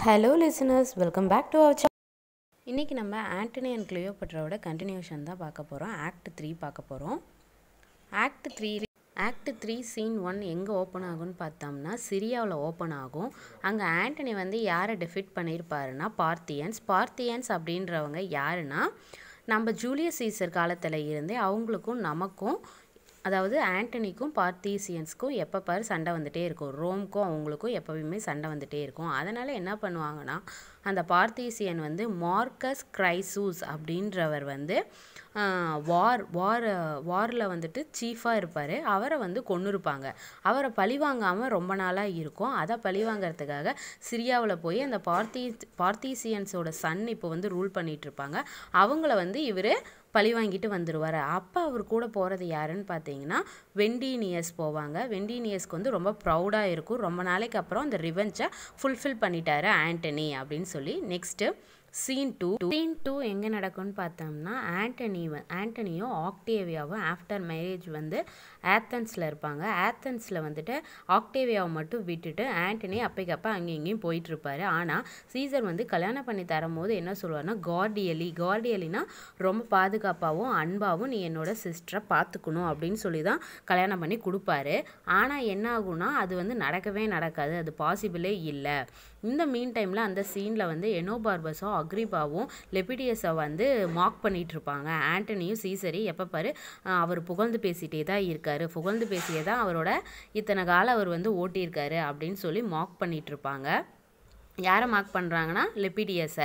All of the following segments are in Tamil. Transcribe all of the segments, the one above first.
Hello listeners, welcome back to our channel. இன்னைக்கு நம்ம ஆண்டனி அண்ட் கிளியோபட்ராவோட கண்டினியூஷன் தான் பார்க்க போகிறோம். Act-3 பார்க்க போகிறோம். Act-3 சீன் 1 எங்கே ஓப்பன் ஆகும்னு பார்த்தோம்னா சிரியாவில் ஓப்பன் ஆகும். அங்கே ஆண்டனி வந்து யாரை டிஃபிட் பண்ணியிருப்பாருன்னா பார்த்தியன்ஸ் அப்படின்றவங்க யாருன்னா நம்ம ஜூலியஸ் சீசர் காலத்தில் இருந்தே அவங்களுக்கும் நமக்கும் அதாவது ஆண்டனிக்கும் பார்த்திசியன்ஸ்க்கும் எப்போ பாரு சண்டை வந்துகிட்டே இருக்கும். ரோம்க்கும் அவங்களுக்கும் எப்போவுமே சண்டை வந்துகிட்டே இருக்கும். அதனால் என்ன பண்ணுவாங்கன்னா அந்த பார்த்திசியன் வந்து மார்க்கஸ் கிரைசூஸ் அப்படின்றவர் வந்து வாரில் வந்துட்டு சீஃபாக இருப்பார். அவரை வந்து கொன்னுருப்பாங்க. அவரை பழிவாங்காமல் ரொம்ப நாளாக இருக்கும். அதை பழிவாங்கிறதுக்காக சிரியாவில் போய் அந்த பார்த்திசியன்ஸோட சன் இப்போ வந்து ரூல் பண்ணிகிட்ருப்பாங்க. அவங்கள வந்து இவர் பழி வாங்கிட்டு வந்துடுவார். அப்போ அவர் கூட போகிறது யாருன்னு பார்த்தீங்கன்னா வெண்டீனியஸ் போவாங்க. வெண்டீனியஸ்க்கு வந்து ரொம்ப ப்ரௌடாக இருக்கும். ரொம்ப நாளைக்கு அப்புறம் அந்த ரிவெஞ்சை ஃபுல்ஃபில் பண்ணிட்டாரு ஆண்டனி அப்படின்னு சொல்லி. நெக்ஸ்ட்டு சீன் 2 எங்கே நடக்கும்னு பார்த்தோம்னா ஆண்டனியும் ஆக்டேவியாவும் ஆஃப்டர் மேரேஜ் வந்து ஆத்தன்ஸில் இருப்பாங்க. ஆத்தன்ஸில் வந்துட்டு ஆக்டேவியாவை மட்டும் விட்டுட்டு ஆண்டனி அப்பைக்கப்போ அங்கே இங்கேயும் போயிட்டுருப்பாரு. ஆனால் சீசர் வந்து கல்யாணம் பண்ணி தரும்போது என்ன சொல்லுவார்னா கார்டியலினா ரொம்ப பாதுகாப்பாகவும் அன்பாகவும் நீ என்னோட சிஸ்டரை பார்த்துக்கணும் அப்படின்னு சொல்லி தான் கல்யாணம் பண்ணி கொடுப்பாரு. ஆனால் என்ன ஆகும்னா அது வந்து நடக்கவே நடக்காது. அது பாசிபிளே இல்லை. இந்த மீன் டைமில் அந்த சீனில் வந்து எனோபார்பஸும் அக்ரிபாவும் லெபிடியஸை வந்து மார்க் பண்ணிகிட்டு இருப்பாங்க. ஆண்டனியும் சீசரையும் எப்போ பாரு அவர் புகழ்ந்து பேசிகிட்டே தான் இருக்காரு. புகழ்ந்து பேசியே தான் அவரோட இத்தனை காலம் அவர் வந்து ஓட்டியிருக்காரு அப்படின்னு சொல்லி மார்க் பண்ணிகிட்டு இருப்பாங்க. யாரை மார்க் பண்ணுறாங்கன்னா லெபிடியஸை.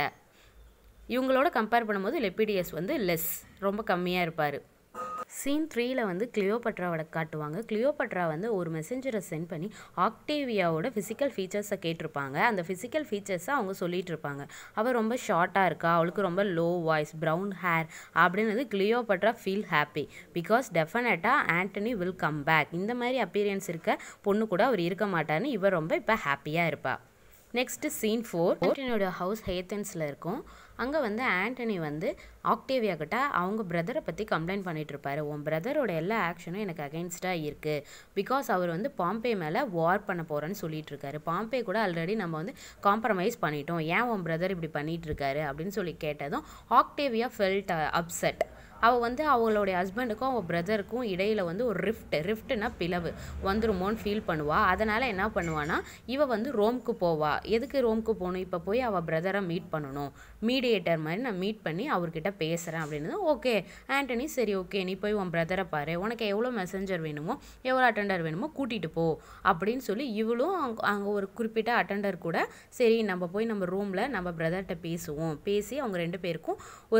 இவங்களோட கம்பேர் பண்ணும்போது லெபிடியஸ் வந்து ரொம்ப கம்மியாக இருப்பார். சீன் 3 வந்து கிளியோபட்ராவோட காட்டுவாங்க. கிளியோபட்ரா வந்து ஒரு மெசஞ்சரை சென்ட் பண்ணி ஆக்டேவியாவோட ஃபிசிக்கல் ஃபீச்சர்ஸை கேட்டிருப்பாங்க. அந்த ஃபிசிக்கல் ஃபீச்சர்ஸை அவங்க சொல்லிகிட்டு இருப்பாங்க. அவள் ரொம்ப ஷார்ட்டாக இருக்கா, அவளுக்கு ரொம்ப லோ வாய்ஸ், ப்ரௌன் ஹேர் அப்படின்றது கிளியோபட்ரா ஃபீல் ஹாப்பி பிகாஸ் டெஃபினட்டாக ஆண்டனி வில் கம் பேக். இந்த மாதிரி அப்பீரியன்ஸ் இருக்க பொண்ணு கூட அவர் இருக்க மாட்டார்னு இவர் ரொம்ப இப்போ ஹாப்பியாக இருப்பாள். நெக்ஸ்ட்டு சீன் 4 ஆண்டனியோட ஹவுஸ் ஹேத்தன்ஸில் இருக்கும். அங்கே வந்து ஆண்டனி வந்து ஆக்டேவியா கிட்ட அவங்க பிரதரை பற்றி கம்ப்ளைண்ட் பண்ணிகிட்ருப்பாரு. உன் பிரதரோட எல்லா ஆக்ஷனும் எனக்கு அகெயின்ஸ்டாக இருக்குது பிகாஸ் அவர் வந்து பாம்பே மேலே வார் பண்ண போகிறேன்னு சொல்லிட்டு இருக்காரு. பாம்பே கூட ஆல்ரெடி நம்ம வந்து காம்ப்ரமைஸ் பண்ணிட்டோம், ஏன் உன் பிரதர் இப்படி பண்ணிகிட்ருக்காரு அப்படின்னு சொல்லி கேட்டதும் ஆக்டேவியா ஃபெல்ட் அப்செட். அவள் வந்து அவளுடைய ஹஸ்பண்டுக்கும் அவள் பிரதருக்கும் இடையில் வந்து ஒரு ரிஃப்ட்னா பிளவு வந்துருமோன்னு ஃபீல் பண்ணுவாள். அதனால் என்ன பண்ணுவான்னா இவள் வந்து ரோம்க்கு போவா. எதுக்கு ரோம்க்கு போகணும், இப்போ போய் அவள் பிரதரை மீட் பண்ணணும், மீடியேட்டர் மாதிரி நான் மீட் பண்ணி அவர்கிட்ட பேசுகிறேன் அப்படின்னு. ஓகே ஆண்டனி, சரி ஓகே நீ போய் உன் பிரதரை பாரு, உனக்கு எவ்வளோ மெசஞ்சர் வேணுமோ எவ்வளோ அட்டெண்டர் வேணுமோ கூட்டிகிட்டு போ அப்படின்னு சொல்லி இவளும் அங்கே ஒரு குறிப்பிட்ட அட்டெண்டர் கூட சரி நம்ம போய் நம்ம ரூமில் நம்ம பிரதர்கிட்ட பேசி அவங்க ரெண்டு பேருக்கும் ஒரு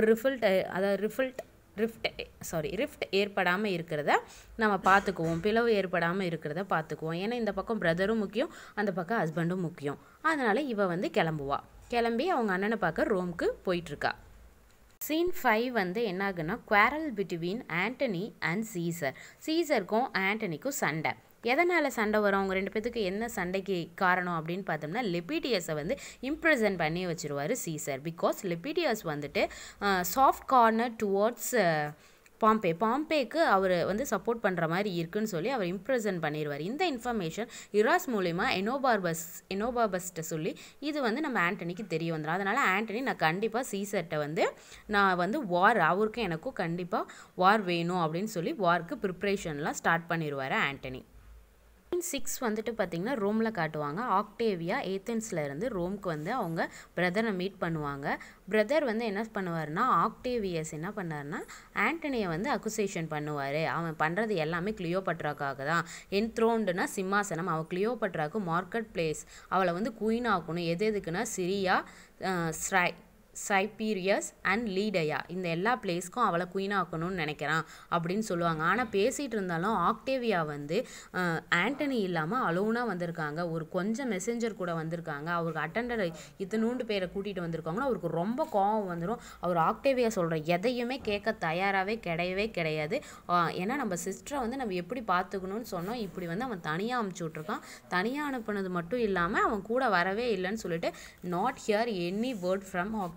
ரிஃப்ட் ஏற்படாமல் இருக்கிறத நம்ம பார்த்துக்குவோம், பிளவு ஏற்படாமல் இருக்கிறத பார்த்துக்குவோம். ஏன்னா இந்த பக்கம் பிரதரும் முக்கியம், அந்த பக்கம் ஹஸ்பண்டும் முக்கியம். அதனால் இவள் வந்து கிளம்பி அவங்க அண்ணனை பார்க்க ரோம்க்கு போயிட்டுருக்கா. சீன் 5 வந்து என்ன ஆகுன்னா குவாரல் பிட்வீன் ஆண்டனி அண்ட் சீசருக்கும் ஆண்டனிக்கும் சண்டை. எதனால் சண்டை வரும், அவங்க ரெண்டு பேத்துக்கு என்ன சண்டைக்கு காரணம் அப்படின்னு பார்த்தோம்னா லெபிடியஸை வந்து இம்ப்ரெசன்ட் பண்ணி வச்சுருவார் சீசர். பிகாஸ் லெபிடியஸ் வந்துட்டு சாஃப்ட் கார்னர் டுவோர்ட்ஸ் பாம்பேக்கு அவர் வந்து சப்போர்ட் பண்ணுற மாதிரி இருக்குன்னு சொல்லி அவர் இம்ப்ரெசன்ட் பண்ணிடுவார். இந்த இன்ஃபர்மேஷன் இராஸ் மூலிமா எனோபார்பஸ்ட்டை சொல்லி இது வந்து நம்ம ஆண்டனிக்கு தெரிய வந்துடும். அதனால் ஆண்டனி நான் கண்டிப்பாக சீசர்கிட்ட வந்து நான் வந்து அவருக்கும் எனக்கும் கண்டிப்பாக வார் வேணும் அப்படின்னு சொல்லி வார்க்கு ப்ரிப்ரேஷன்லாம் ஸ்டார்ட் பண்ணிடுவார் ஆண்டனி. 6 வந்துட்டு பார்த்திங்கன்னா ரோமில் காட்டுவாங்க. ஆக்டேவியா ஏத்தன்ஸில் இருந்து ரோம்க்கு வந்து அவங்க பிரதரை மீட் பண்ணுவாங்க. பிரதர் வந்து என்ன பண்ணுவார்னா ஆக்டேவியஸ் என்ன பண்ணார்னா ஆண்டனியை வந்து அக்குசேஷன் பண்ணுவார். அவன் பண்ணுறது எல்லாமே கிளியோபட்ராக்காக தான். என்த்ரோண்டுனா சிம்மாசனம், அவள் கிளியோபட்ராவுக்கு மார்க்கெட் பிளேஸ், அவளை வந்து குயின் ஆக்கணும். எதுக்குன்னா சிரியா, சைபீரியஸ் அண்ட் லீடயா இந்த எல்லா பிளேஸ்க்கும் அவளை குயின் ஆக்கணும்னு நினைக்கிறான் அப்படின்னு சொல்லுவாங்க. ஆனால் பேசிகிட்டு இருந்தாலும் ஆக்டேவியா வந்து ஆண்டனி இல்லாமல் அலோனாக வந்திருக்காங்க, ஒரு கொஞ்சம் மெசஞ்சர் கூட வந்திருக்காங்க, அவருக்கு அட்டெண்டர் இத்தனூண்டு பேரை கூட்டிகிட்டு வந்திருக்காங்கன்னா அவருக்கு ரொம்ப கோவம் வந்துடும். அவர் ஆக்டேவியா சொல்கிற எதையுமே கேட்க தயாராகவே கிடையாது. ஏன்னா நம்ம சிஸ்டரை வந்து நம்ம எப்படி பார்த்துக்கணும்னு சொன்னோம், இப்படி வந்து அவன் தனியாக அமுச்சு விட்ருக்கான். தனியாக அனுப்புனது மட்டும் இல்லாமல் அவன் கூட வரவே இல்லைன்னு சொல்லிட்டு not hear any word from Octavia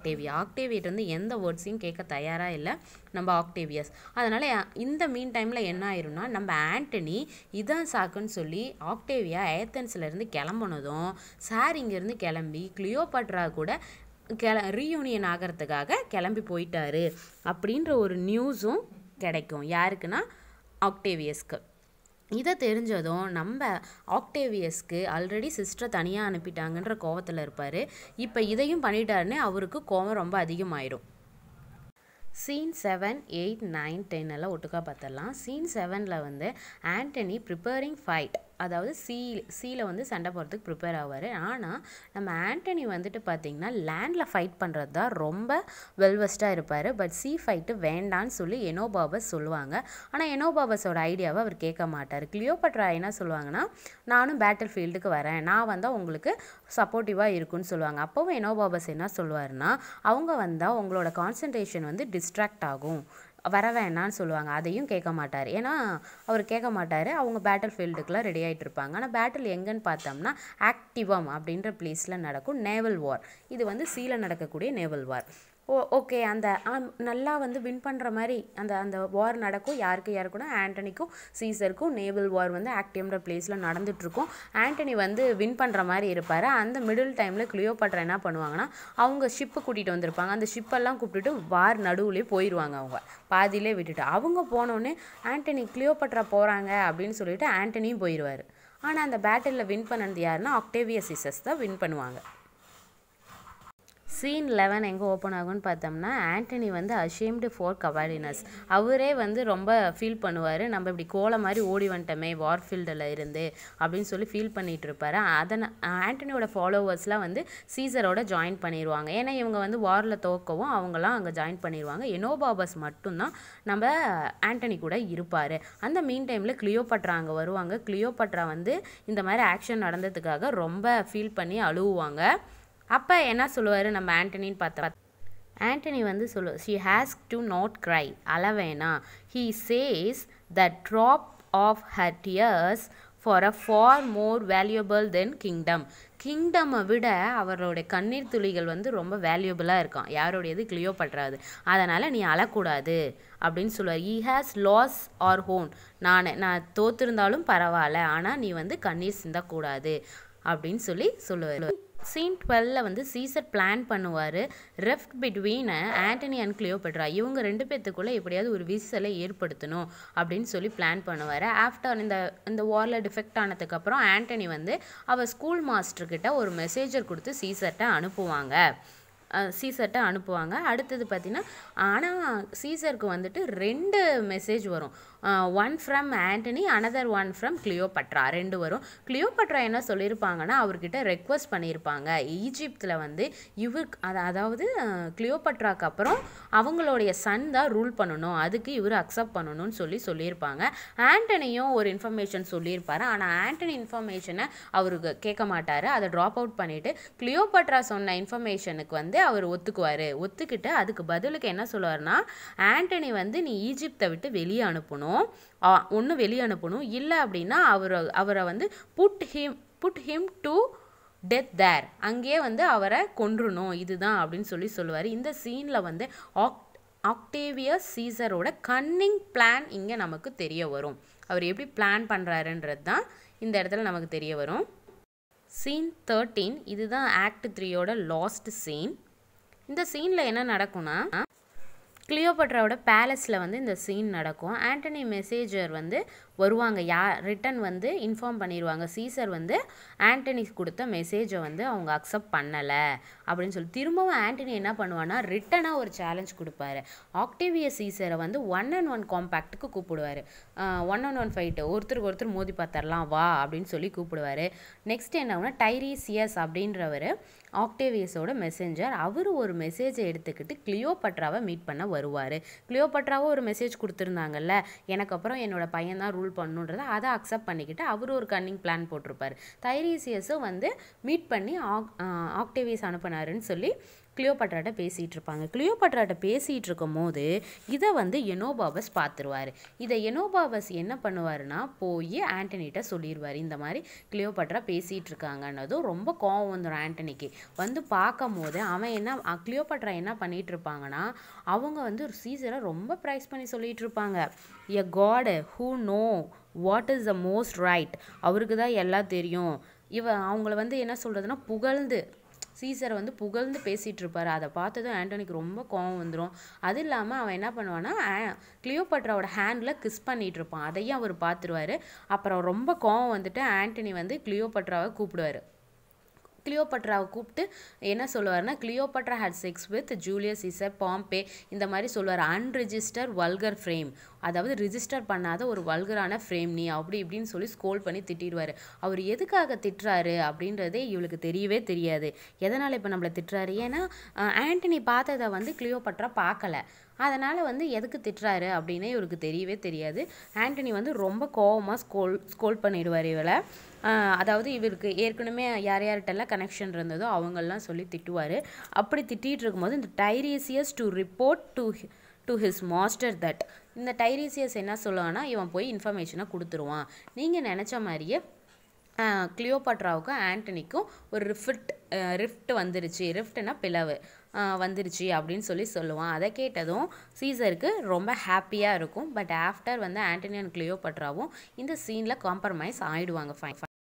ஆக்டேவியிட்டருந்து எந்த வேர்ட்ஸையும் கேட்க தயாராக இல்லை நம்ம ஆக்டேவியஸ். அதனால் இந்த மீன் டைமில் என்ன ஆயிரும்னா, நம்ம ஆண்டனி இதான் சாக்குன்னு சொல்லி ஆக்டேவியா ஏத்தன்ஸ்லேருந்து கிளம்புனதும் சார் இங்கேருந்து கிளம்பி கிளியோபாட்ரா கூட ரீயூனியன் ஆகிறதுக்காக கிளம்பி போயிட்டாரு அப்படின்ற ஒரு நியூஸும் கிடைக்கும். யாருக்குன்னா ஆக்டேவியஸ்க்கு. இதை தெரிஞ்சதும் நம்ம ஆக்டேவியஸ்க்கு ஆல்ரெடி சிஸ்டரை தனியாக அனுப்பிட்டாங்கன்ற கோவத்தில் இருப்பார். இப்போ இதையும் பண்ணிட்டாருன்னு அவருக்கு கோவம் ரொம்ப அதிகமாயிடும். சீன் 7, 8, 9, 10 எல்லாம் ஒட்டுக்கா பார்த்துடலாம். சீன் 7ல் வந்து ஆண்டனி ப்ரிப்பேரிங் ஃபைட், அதாவது சீல வந்து சண்டை போகிறதுக்கு ப்ரிப்பேர் ஆவார். ஆனால் நம்ம ஆண்டனி வந்துட்டு பார்த்திங்கன்னா லேண்டில் ஃபைட் பண்ணுறது தான் ரொம்ப வெல்வெஸ்ட்டாக இருப்பார். பட் ஃபைட்டு வேண்டான்னு சொல்லி எனோபாபஸ் சொல்லுவாங்க. ஆனால் எனோபாபஸோட ஐடியாவை அவர் கேட்க மாட்டார். கிளியோபாட்ரா என்ன சொல்லுவாங்கன்னா, நானும் பேட்டில் ஃபீல்டுக்கு வரேன், நான் வந்தால் உங்களுக்கு சப்போர்ட்டிவாக இருக்குன்னு சொல்லுவாங்க. அப்போவும் எனோபாபஸ் என்ன சொல்லுவார்னா, அவங்க வந்தால் உங்களோட கான்சன்ட்ரேஷன் வந்து டிஸ்ட்ராக்ட் ஆகும், வர வேணான்னு சொல்லுவாங்க. அதையும் கேட்க மாட்டார். ஏன்னா அவர் கேட்க மாட்டார். அவங்க பேட்டில் ஃபீல்டுக்கெலாம் ரெடி ஆகிட்டு இருப்பாங்க. ஆனால் பேட்டில் எங்கன்னு பார்த்தோம்னா ஆக்டிவம் அப்படின்ற பிளேஸில் நடக்கும் நேவல் வார். இது வந்து சீல நடக்கக்கூடிய நேவல் வார். ஓகே, அந்த நல்லா வந்து வின் பண்ணுற மாதிரி அந்த வார் நடக்கும். யாருக்குன்னா ஆண்டனிக்கும் சீசருக்கும் நேவல் வார் வந்து ஆக்டிவ்ன்ற பிளேஸில் நடந்துகிட்ருக்கும். ஆண்டனி வந்து வின் பண்ணுற மாதிரி இருப்பார். அந்த மிடில் டைமில் கிளியோபாட்ரா என்ன பண்ணுவாங்கன்னா, அவங்க ஷிப்பு கூட்டிகிட்டு வந்திருப்பாங்க. அந்த ஷிப்பெல்லாம் கூப்பிட்டுட்டு வார் நடுவுலேயே போயிடுவாங்க. அவங்க பாதியிலே விட்டுட்டு அவங்க போனோடனே ஆண்டனி கிளியோபாட்ரா போகிறாங்க அப்படின்னு சொல்லிட்டு ஆண்டனியும் போயிடுவார். ஆனால் அந்த பேட்டிலில் வின் பண்ணது யாருன்னா ஆக்டேவியஸ் சீசஸ் தான் வின் பண்ணுவாங்க. சீன் 11 எங்கே ஓப்பன் ஆகும்னு பார்த்தோம்னா, ஆண்டனி வந்து அஷேம்டு ஃபார் கவார்டினஸ். அவரே வந்து ரொம்ப ஃபீல் பண்ணுவார், நம்ம இப்படி கோலை மாதிரி ஓடி வந்துட்டோமே வார்ஃபீல்டில் இருந்து அப்படின்னு சொல்லி ஃபீல் பண்ணிகிட்டு இருப்பார். ஆண்டனியோட ஃபாலோவர்ஸ்லாம் வந்து சீசரோட ஜாயின் பண்ணிடுவாங்க. ஏன்னா இவங்க வந்து வாரில் தோக்கவும் அவங்களாம் அங்கே ஜாயின் பண்ணிடுவாங்க. எனோபாபஸ் மட்டும்தான் நம்ம ஆண்டனி கூட இருப்பார். அந்த மீன் டைமில் கிளியோபாட்ரா அங்கே வருவாங்க. கிளியோபாட்ரா வந்து இந்த மாதிரி ஆக்ஷன் நடந்ததுக்காக ரொம்ப ஃபீல் பண்ணி அழுவுவாங்க. அப்போ என்ன சொல்லுவார் நம்ம ஆண்டனின்னு பார்த்தா, ஆண்டனி வந்து she has to not cry, அழவேனா. He says that drop of her tears for a far more valuable than kingdom. கிங்டமை விட அவரோட கண்ணீர் துளிகள் வந்து ரொம்ப வேல்யூபிளாக இருக்கான். யாரோடையது? கிளியோபாட்ராது. அதனால் நீ அழக்கூடாது அப்படின்னு சொல்லுவார். he has lost or own, நான் தோற்றிருந்தாலும் பரவாயில்ல, ஆனால் நீ வந்து கண்ணீர் சிந்தக்கூடாது அப்படின்னு சொல்லுவார். சீன் 12 வந்து சீசர் பிளான் பண்ணுவார் rift between Antony and Cleopatra. இவங்க ரெண்டு பேர்த்துக்குள்ளே எப்படியாவது ஒரு விரிசலை ஏற்படுத்தணும் அப்படின்னு சொல்லி பிளான் பண்ணுவார். ஆஃப்டர் இந்த வாரில் டிஃபெக்ட் ஆனதுக்கப்புறம் ஆண்டனி வந்து அவர் ஸ்கூல் மாஸ்டர்கிட்ட ஒரு மெசேஜர் கொடுத்து சீசர்கிட்ட அனுப்புவாங்க. அடுத்தது பார்த்திங்கன்னா, ஆனால் சீசருக்கு வந்துட்டு 2 மெசேஜ் வரும். One from Antony, another one from Cleopatra. 2 வரும். கிளியோபாட்ரா என்ன சொல்லியிருப்பாங்கன்னா, அவர்கிட்ட ரெக்வஸ்ட் பண்ணியிருப்பாங்க, ஈஜிப்தில் வந்து அதாவது கிளியோபாட்ராக்கு அப்புறம் அவங்களுடைய சன் தான் ரூல் பண்ணணும், அதுக்கு இவர் அக்செப்ட் பண்ணணும்னு சொல்லியிருப்பாங்க. ஆண்டனியும் ஒரு இன்ஃபர்மேஷன் சொல்லியிருப்பார். ஆனால் ஆண்டனி இன்ஃபர்மேஷனை அவருக்கு கேட்க மாட்டார். அதை ட்ராப் அவுட் பண்ணிவிட்டு கிளியோபாட்ரா சொன்ன இன்ஃபர்மேஷனுக்கு வந்து அவர் ஒத்துக்கிட்டு அதுக்கு பதிலுக்கு என்ன சொல்லுவார்னா, ஆண்டனி வந்து நீ ஈஜிப்தை விட்டு வெளியே அனுப்பணும், இல்லை அப்படின்னா அவரை வந்து put him to death there, அங்கேயே வந்து அவரை கொன்றணும், இதுதான் அப்படின்னு சொல்லுவார். இந்த சீனில் வந்து ஆக்டேவியஸ் சீசரோட கன்னிங் பிளான் இங்கே நமக்கு தெரிய வரும். அவர் எப்படி பிளான் பண்ணுறாருன்றது தான் இந்த இடத்துல நமக்கு தெரிய வரும். சீன் 13 இதுதான் ஆக்ட் 3யோட லாஸ்ட் சீன். இந்த சீனில் என்ன நடக்கும்னா, கிளியோபாட்ராவோட பேலஸில் வந்து இந்த சீன் நடக்கும். ஆண்டனி மெசேஜர் வந்து வருவாங்க, ரிட்டன் வந்து இன்ஃபார்ம் பண்ணிடுவாங்க. சீசர் வந்து ஆண்டனி கொடுத்த மெசேஜை வந்து அவங்க அக்செப்ட் பண்ணலை அப்படின்னு சொல்லி திரும்பவும் ஆண்டனி என்ன பண்ணுவான்னா, ரிட்டனாக ஒரு சேலஞ்ச் கொடுப்பாரு. ஆக்டேவியஸ் சீசரை வந்து 1-on-1 காம்பேக்ட்டுக்கு கூப்பிடுவார். 1-on-1 ஃபைட்டு, ஒருத்தருக்கு ஒருத்தர் மோதி பார்த்துடலாம் வா அப்படின்னு சொல்லி கூப்பிடுவார். நெக்ஸ்ட் என்னன்னா, டைரீசியஸ் அப்படின்றவர் ஆக்டேவியஸோட மெசேஞ்சர். அவர் ஒரு மெசேஜை எடுத்துக்கிட்டு கிளியோபாட்ராவை மீட் பண்ண வருவார். கிளியோபாட்ராவும் ஒரு மெசேஜ் கொடுத்துருந்தாங்கல்ல, எனக்கு அப்புறம் என்னோட பையன் தான் ரூல் பண்ணுன்றதை அதை அக்செப்ட் பண்ணிக்கிட்டு அவர் ஒரு கன்னிங் பிளான் போட்டிருப்பார். டைரீசியஸும் வந்து மீட் பண்ணி ஆக்டேவியஸ் அனுப்பினாருன்னு சொல்லி கிளியோபாட்ராட்ட பேசிகிட்டு இருப்பாங்க. கிளியோபாட்ராட்ட பேசிகிட்டு இருக்கும் போது இதை வந்து எனோபாபஸ் பார்த்துருவார். இதை எனோபாபஸ் என்ன பண்ணுவாருன்னா போய் ஆண்டனிகிட்ட சொல்லிடுவார், இந்த மாதிரி கிளியோபாட்ரா பேசிகிட்டு இருக்காங்கன்னதும் ரொம்ப கோவம் வந்துடும் ஆண்டனிக்கு. வந்து பார்க்கும் போது கிளியோபாட்ரா என்ன பண்ணிகிட்டு இருப்பாங்கன்னா, அவங்க வந்து ஒரு சீசரை ரொம்ப ப்ரைஸ் பண்ணி சொல்லிகிட்டு இருப்பாங்க. A god who know what is the most right, அவருக்கு தான் எல்லாம் தெரியும். அவங்கள வந்து என்ன சொல்கிறதுனா சீசரை வந்து புகழ்ந்து பேசிகிட்டு இருப்பார். அதை பார்த்ததும் ஆண்டனிக்கு ரொம்ப கோவம் வந்துடும். அது இல்லாமல் அவன் என்ன பண்ணுவான்னா கிளியோபாட்ராவோட ஹேண்டில் கிஸ் பண்ணிகிட்டு இருப்பான். அதையும் அவர் பார்த்துருவார். அப்புறம் ரொம்ப கோவம் வந்துட்டு ஆண்டனி வந்து கிளியோபாட்ராவை கூப்பிடுவார். கிளியோபாட்ராவை கூப்பிட்டு என்ன சொல்லுவார்னா, Cleopatra had sex with Julius Caesar, Pompey, இந்த மாதிரி சொல்லுவார். அன்ரிஜிஸ்டர் வல்கர் ஃப்ரேம், அதாவது ரிஜிஸ்டர் பண்ணாத ஒரு வல்கரான ஃப்ரேம் நீ, அப்படி இப்படின்னு சொல்லி ஸ்கோல் பண்ணி திட்டிடுவார். அவர் எதுக்காக திட்டுறாரு அப்படின்றதே இவளுக்கு தெரியவே தெரியாது. எதனால் இப்போ நம்மளை திட்டுறாரு, ஏன்னா ஆண்டனி பார்த்ததை வந்து கிளியோபாட்ரா பார்க்கல. அதனால் வந்து எதுக்கு திட்டுறாரு அப்படின்னே இவருக்கு தெரியவே தெரியாது. ஆண்டனி வந்து ரொம்ப கோவமாக ஸ்கோல் பண்ணிடுவார் இவளை. அதாவது இவருக்கு ஏற்கனவே யார்கிட்டெல்லாம் கனெக்ஷன் இருந்ததோ அவங்கெல்லாம் சொல்லி திட்டுவார். அப்படி திட்டிகிட்டு இருக்கும்போது இந்த Tiresias to report to his master that, இந்த டைரீசியஸ் என்ன சொல்லுவான்னா, இவன் போய் இன்ஃபர்மேஷனை கொடுத்துருவான். நீங்கள் நினச்ச மாதிரியே கிளியோபாட்ராவுக்கும் ஆண்டனிக்கும் ஒரு ரிஃப்ட் வந்துருச்சு, ரிஃப்ட்னா பிளவு வந்துருச்சு அப்படின்னு சொல்லுவான். அதை கேட்டதும் சீசருக்கு ரொம்ப ஹாப்பியாக இருக்கும். பட் ஆஃப்டர் வந்து ஆண்டனி அண்ட் கிளியோபாட்ராவும் இந்த சீனில் காம்ப்ரமைஸ் ஆகிடுவாங்க.